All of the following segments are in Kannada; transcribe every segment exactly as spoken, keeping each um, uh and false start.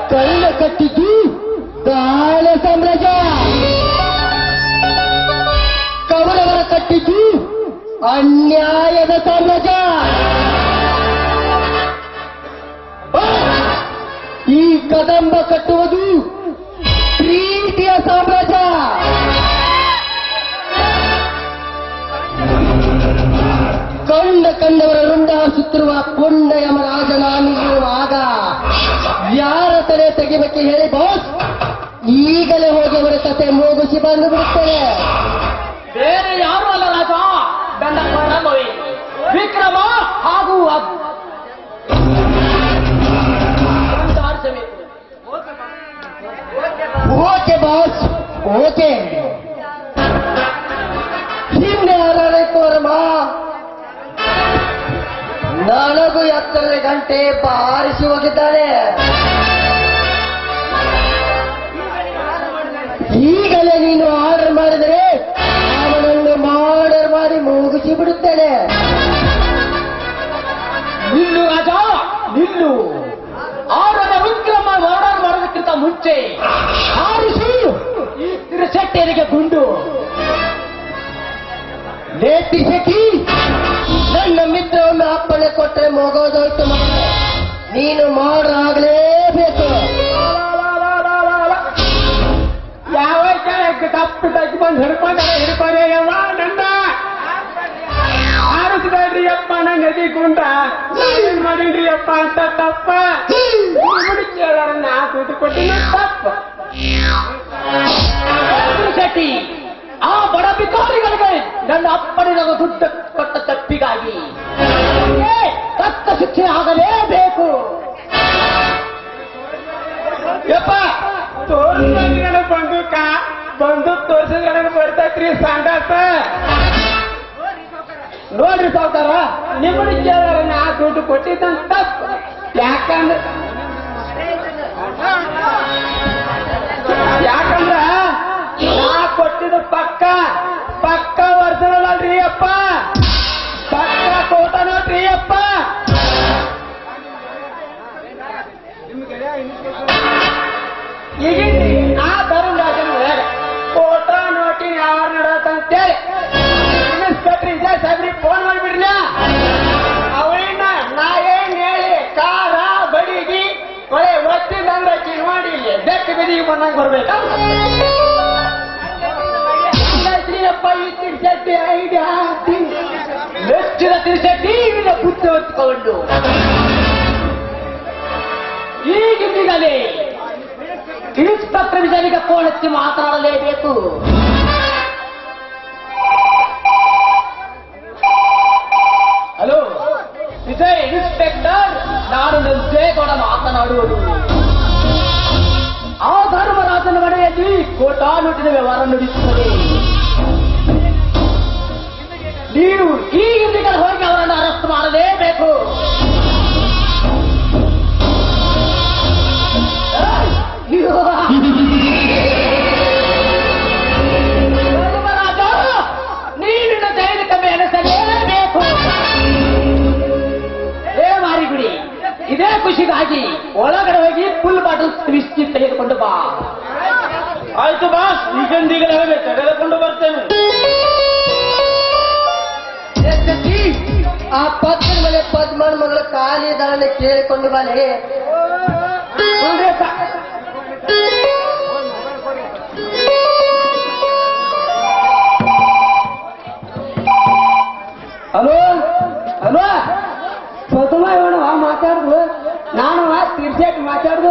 ಕಳ್ಳ ಕಟ್ಟಿದ್ದು ಕಾಳ ಸಾಮ್ರಾಜ್ಯ, ಕವರವರ ಕಟ್ಟಿದ್ದು ಅನ್ಯಾಯದ ಸಾಮ್ರಾಜ್ಯ. ಈ ಕದಂಬ ಕಟ್ಟುವುದು ಪ್ರೀತಿಯ ಸಾಮ್ರಾಜ್ಯ. ಕಂಡ ಕಂಡವರ ರುಂಡ ಸುತ್ತಿರುವ ಪುಣ್ಯ ಯಮರಾಜ ನಾನಿರುವಾಗ ಯಾರ ತಲೆ ತೆಗಿಬೇಕೆ ಹೇಳಿ ಬಾಸ್? ಈಗಲೇ ಹೋಗಿ ಅವರ ಕತೆ ಮುಗಿಸಿ ಬಂದು ಬಿಡುತ್ತೇನೆ. ಬೇರೆ ಯಾರು ಅಲ್ಲ ರಾಜ, ದಂಡ ವಿಕ್ರಮ ಹಾಗೂ ಓಕೆ ಬಾಸ್, ಓಕೆ. ಹಿಂದೆ ಯಾರಾಯ್ತು ವರ್ಮ, ನನಗೂ ಎತ್ತರದ ಗಂಟೆ ಬಾರಿಸಿ ಹೋಗಿದ್ದಾನೆ. ಈಗಲೇ ನೀನು ಆರ್ಡರ್ ಮಾಡಿದರೆ ಅವನನ್ನು ಆರ್ಡರ್ ಮಾಡಿ ಮುಗಿಸಿ ಬಿಡುತ್ತೇನೆ. ನಿಲ್ಲು ರಾಜ, ನಿಲ್ಲು. ಆರ್ಡರ್ ವಿಕ್ರಮ ಆರ್ಡರ್ ಮಾಡೋದಕ್ಕಿಂತ ಮುಂಚೆ ಆರಿಸಿ ಈ ತಿರುಸೆಟ್ಟೆರಿಗೆ ಗುಂಡು. ನೇತಿಸಕಿ ನನ್ನ ಮಿತ್ರವನ್ನು ಅಪ್ಪಣೆ ಕೊಟ್ಟರೆ ಮಗೋದೋಯ್ತು. ನೀನು ಮಾಡಾಗಲೇಬೇಕು. ಯಾವ ಕಪ್ಪು ತಗ್ಗಿ ಬಂದು ಹಿಡ್ಕೊಂಡಾರೆ ಹಿಡ್ಕೊಂಡೆ ನನ್ನ ಆರಿಸ್ಬೇಡ್ರಿ ಅಪ್ಪ, ನನ್ನ ನದಿ ಗುಂಡ ಏನ್ ಮಾಡಿದ್ರಿ ಅಪ್ಪ ಅಂತ ತಪ್ಪ ಕೇಳೋಣ. ನಾ ದುಡ್ಡು ಕೊಟ್ಟಿನ ತಪ್ಪ ಶೆಟ್ಟಿ. ಆ ಬಡ ಬಿಕಾರಿಗಳಿಗೆ ನನ್ನ ಅಪ್ಪನೇ ನಾವು ದುಡ್ಡು ಕೊಟ್ಟ ತಪ್ಪಿಗಾಗಿ ತಕ್ಕ ಶಿಕ್ಷೆ ಆಗಲೇಬೇಕು. ಯಪ್ಪ ತೋರಿಸಿದ ಬಂದೂಕ ಬಂದೂಕ್ ತೋರಿಸಿದ ಬರ್ತೈತ್ರಿ ಸಂಡಾಸ. ನೋಡ್ರಿ ಸಾವ್ಕಾರ, ನಿಮ್ಮನ್ನ ಕೇಳೋಣ ನಾ ದುಡ್ಡು ಕೊಟ್ಟಿದ್ದಂತ ತಪ್ಪ. ಯಾಕಂದ್ರೆ ಯಾಕಂದ್ರ ನಾ ಕೊಟ್ಟಿದ್ದು ಪಕ್ಕ ಪಕ್ಕ ಒರಿಜಿನಲ್ ಅಲ್ರಿ ಅಪ್ಪ, ಪಕ್ಕ ಕೋಟ ನೋಡ್ರಿ ಅಪ್ಪ. ಈಗ ನಾ ತರುಣ್ ರಾಜನ ಕೋಟ ನೋಟಿ ಯಾರು ನಡತ್ತಂತೇಳಿ ಇನ್ಸ್ಪೆಕ್ಟರ್ ವಿಜಯ್ ಸಾಹೇಬ್ರಿಗೆ ಫೋನ್ ಮಾಡಿಬಿಡ್ಲ. ಅವಳಿನ ನಾ ಏನ್ ಹೇಳಿ ಕಾರ ಬಡಿಗಿ ಒಳ್ಳೆ ಒತ್ತಿದಂದ್ರೆ ಮಾಡಿ ಇಲ್ಲಿ ಬೆಕ್ಕ ಬೆದಿಗೆ ಬಂದಂಗೆ ಬರ್ಬೇಕ. ಅಪ್ಪ ಈ ತಿರ್ಸಟ್ಟಿ ಐಡಿಯಾ ನೆಚ್ಚಿನ ತಿರ್ಸಟ್ಟಿ ಬುದ್ಧಿ ಹೊತ್ಕೊಂಡು ಈಗಿಂದಲೇ ಇನ್ಸ್ಪೆಕ್ಟರ್ ವಿಜಯನಿಗೆ ಫೋನ್ ಹಚ್ಚಿ ಮಾತನಾಡಲೇಬೇಕು. ಹಲೋ ವಿಜಯ್ ಇನ್ಸ್ಪೆಕ್ಟರ್, ನಾನು ನಂಜೇಗೌಡ ಮಾತನಾಡುವುದು. ಆ ಧರ್ಮರಾಜನ ಮನೆಯಲ್ಲಿ ಕೋಟಾನುಟಿನ ವ್ಯವಹಾರ ನಡೆಯುತ್ತದೆ. ನೀವು ಈಗಿಂದ ಹೋಗಿ ಅವರನ್ನು ಅರೆಸ್ಟ್ ಮಾಡಲೇಬೇಕು. ಧರ್ಮರಾಜ, ನೀನಿನ ದೈನಿಕ ಮೆಣಸಲೇಬೇಕು. ಏ ಮಾರಿಗುಡಿ, ಇದೇ ಖುಷಿಗಾಗಿ ಒಳಗಡೆ ಹೋಗಿ ಫುಲ್ ಬಾಟಲ್ ವಿಸ್ಕಿ ತೆಗೆದುಕೊಂಡು ಬಾ. ಆಯ್ತು ಬಾಸ್, ಈಗಂದೀಗಲೇ ತೆಗೆದುಕೊಂಡು ಬರ್ತೇನೆ. ಆ ಪದ್ಮನ ಮನೆ ಪದ್ಮನ ಮಗಳ ಖಾಲಿ ದಾನ ಕೇಳಿಕೊಂಡು ಬಲೆ. ಹಲೋ ಹಲೋ ಪದ್ಮ ಇವನು ಮಾತಾಡುದು, ನಾನು ತಿರ್ಸೇಟ್ ಮಾತಾಡುದು.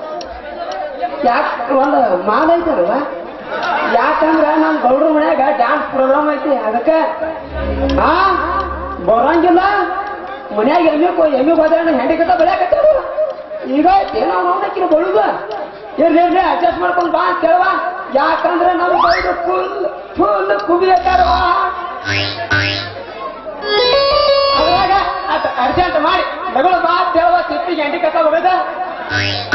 ಯಾಕೆ ಒಂದು ಮಾದೈತಲ್ವ? ಯಾಕಂದ್ರ ನಮ್ ಗೌಡ್ರ ಮನ್ಯಾಗ ಡ್ಯಾನ್ಸ್ ಪ್ರೋಗ್ರಾಮ್ ಐತಿ, ಅದಕ್ಕೆ ಹಾ ಬರಂಗಿಲ್ಲ. ಮನ್ಯಾಗ ಎಮ್ಮೆ ಎಮ್ಮೆ ಹೋದ ಹೆಂಡಿ ಕಟ್ಟ ಬೆಳೆಯಕತ್ತಾರ. ಈಗ ಏನೋ ನೋಡಕ್ಕಿನ ಬಳುದು ಇರ್ಲಿ ಇರ್ಲಿ ಅಡ್ಜಸ್ಟ್ ಮಾಡ್ಕೊಂಡು ಬಾ ಅಂತ ಕೇಳುವ. ಯಾಕಂದ್ರೆ ನಮ್ ಗೌಡ್ರು ಫುಲ್ ಫುಲ್ ಕುಬಿಯತ್ತಾರವ. ಅದ್ರಾಗ ಅರ್ಜೆಂಟ್ ಮಾಡಿ ಮಗಳು ಬಾ ಅಂತ ಹೇಳುವ, ತಿಪ್ಪಿಗೆ ಹೆಂಡಿ ಕಟ್ಟ ಹೋಗದ.